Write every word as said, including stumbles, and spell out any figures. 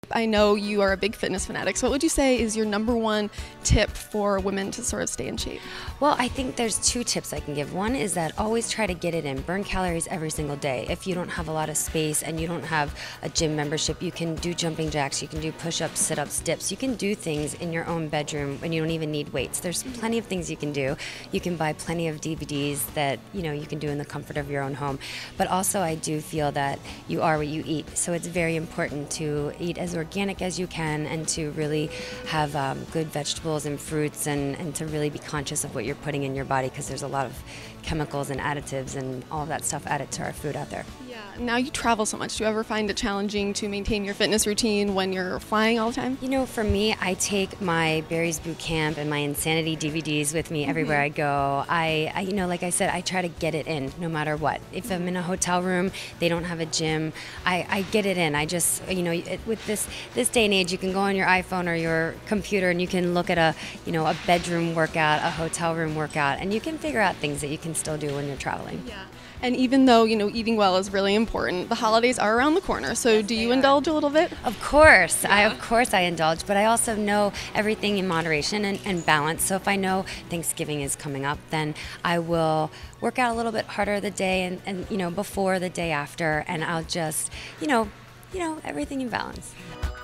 I know you are a big fitness fanatic, so what would you say is your number one tip for women to sort of stay in shape? Well, I think there's two tips I can give. One is that always try to get it in. Burn calories every single day. If you don't have a lot of space and you don't have a gym membership, you can do jumping jacks, you can do push-ups, sit-ups, dips. You can do things in your own bedroom and you don't even need weights. There's plenty of things you can do. You can buy plenty of D V Ds that, you know, you can do in the comfort of your own home. But also I do feel that you are what you eat. So it's very important to eat as organic as you can and to really have um, good vegetables and fruits and, and to really be conscious of what you're putting in your body, because there's a lot of chemicals and additives and all of that stuff added to our food out there. Yeah. Now you travel so much. Do you ever find it challenging to maintain your fitness routine when you're flying all the time? You know, for me, I take my Barry's Boot Camp and my Insanity D V Ds with me everywhere mm-hmm. I go. I, I, you know, like I said, I try to get it in no matter what. If I'm in a hotel room, they don't have a gym, I, I get it in. I just, you know, it, with this this day and age, you can go on your iPhone or your computer and you can look at a, you know, a bedroom workout, a hotel room workout, and you can figure out things that you can still do when you're traveling. Yeah. And even though, you know, eating well is really important, the holidays are around the corner. So Yes, do you are. indulge a little bit? Of course. Yeah. I of course I indulge, but I also know everything in moderation and, and balance. So if I know Thanksgiving is coming up, then I will work out a little bit harder the day and, and you know, before the day after, and I'll just, you know, you know, everything in balance.